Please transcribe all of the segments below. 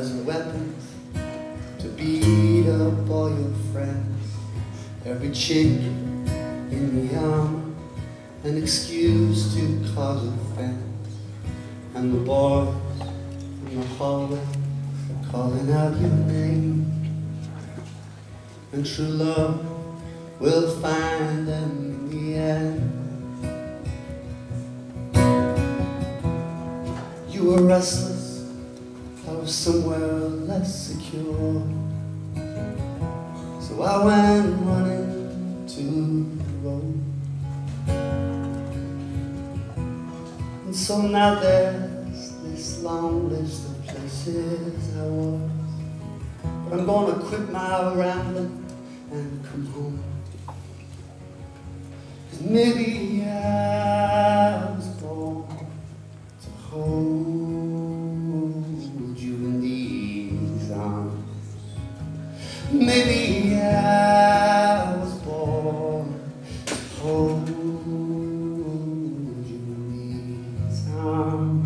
as a weapon to beat up all your friends. Every chink in the armor, an excuse to cause offense. And the boys in the hallway calling out your name. And true love will find them in the end. You were restless, I was somewhere less secure. So I went running to the road. And so now there's this long list of places I was. But I'm gonna quit my rambling and come home. 'Cause maybe I was born to hold you in these arms. Maybe I was born to hold you in these arms.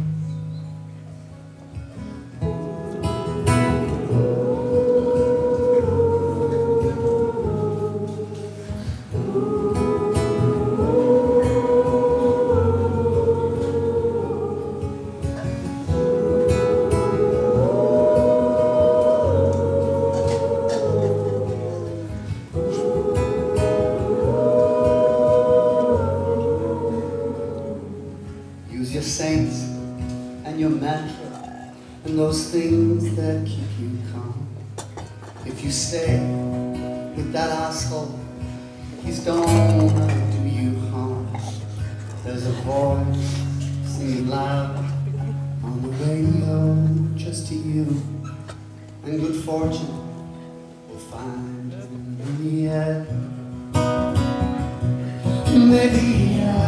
Use your saints and your mantra and those things that keep you calm. If you stay with that asshole, he's gonna do you harm. There's a voice singing loud on the radio just to you, and good fortune will find him in the end. Maybe